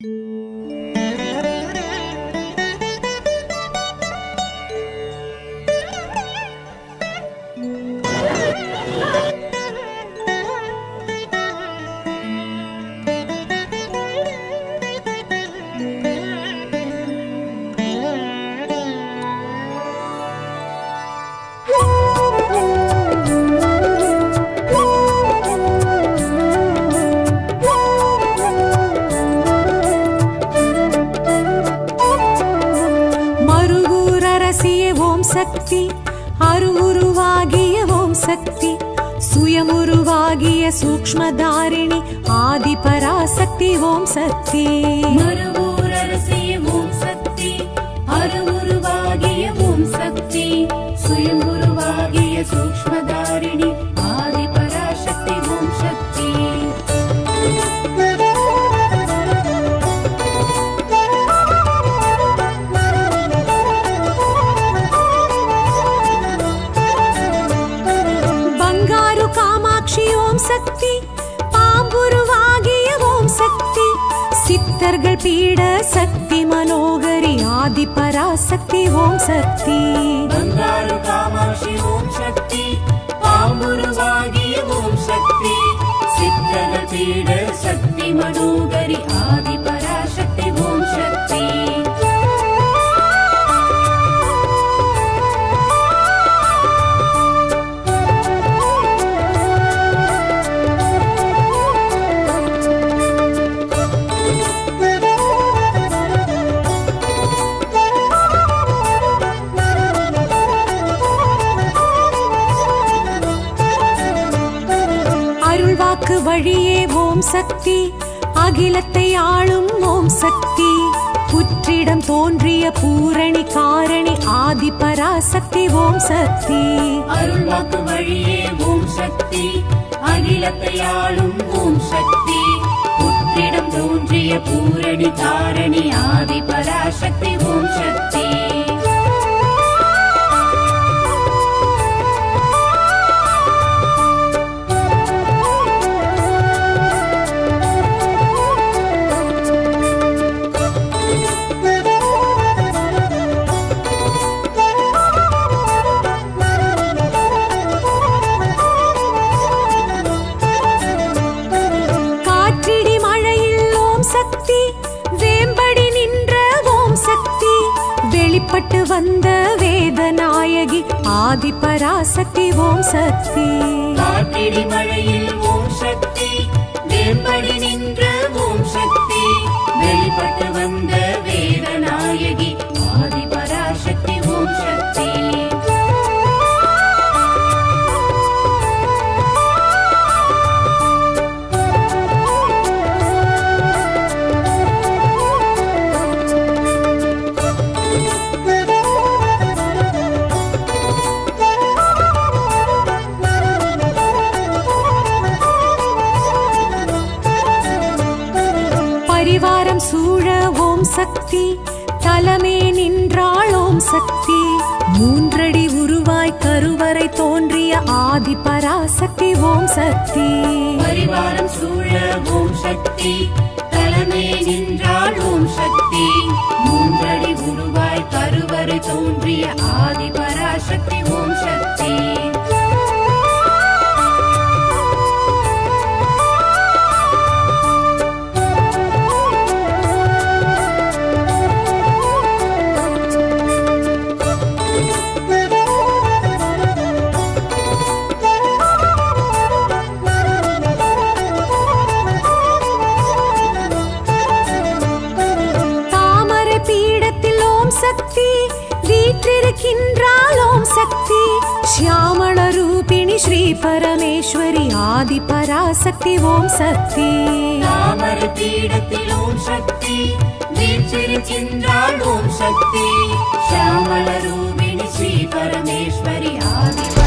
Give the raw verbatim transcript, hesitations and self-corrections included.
சக்தி அருவுருவாகிய ஓம் சக்தி சுயமுருவாகிய சூக்ஷ்மதாரிணி ஆதி பராசக்தி ஓம் சக்தி மறுவூரரசிய ஓம் சக்தி அருவுருவாகிய ஓம் சக்தி சுயமுருவாகிய சூக்ஷ்மதாரிணி ஆதி பராசக்தி ஓம் சக்தி ஓம் சக்தி பாம்புருவாகிய ஓம் சக்தி சித்தர்கள் பீட சக்தி மனோகரி ஆதி பராசக்தி ஓம் சக்தி பங்காரு காமாட்சி ஓம் சக்தி பாம்புருவாகிய ஓம் சக்தி சித்தர்கள் பீட சக்தி மனோகரி ஆதி பராசக்தி ஓம் சக்தி அருள்வாக்கு வழியே ஓம் சக்தி அகிலத்தை ஆளும் ஓம் சக்தி புற்றிடம் தோன்றிய பூரணி காரணி ஆதி பராசக்தி ஓம் சக்தி அருள்வாக்கு வழியே ஓம் சக்தி அகிலத்தை ஆளும் ஓம் சக்தி புற்றிடம் தோன்றிய பூரணி காரணி ஆதி பராசக்தி ஓம் சக்தி வெளிப்பட்டு வந்த வேதநாயகி ஆதி பராசக்தி ஓம் சக்தி காற்றிடி மழையில் ஓம் சக்தி வேம்படி நின்ற ஓம் சக்தி வெளிப்பட்டு வந்த வேதநாயகி ஆதி பராசக்தி ஓம் சக்தி பரிவாரம் சூழ ஓம் சக்தி தலமே நின்றாள் ஓம் சக்தி மூன்றடி உருவாய் கருவறை தோன்றிய ஆதி பராசக்தி ஓம் சக்தி பரிவாரம் சூழ ஓம் சக்தி தலமே நின்றாள் ஓம் சக்தி மூன்றடி உருவாய் கருவறை தோன்றிய ஆதி பராசக்தி ஓம் சக்தி சக்தி வீற்றிருக்கின்றாள் ஓம் சக்தி ஷியாமள ரூபிணி ஸ்ரீ பரமேஸ்வரி ஆதி பராசக்தி ஓம் சக்தி தாமர பீடத்தில் ஓம் சக்தி வீற்றிருக்கின்றாள் ஓம் சக்தி ஷியாமள ரூபிணி ஸ்ரீ பரமேஸ்வரி ஆதி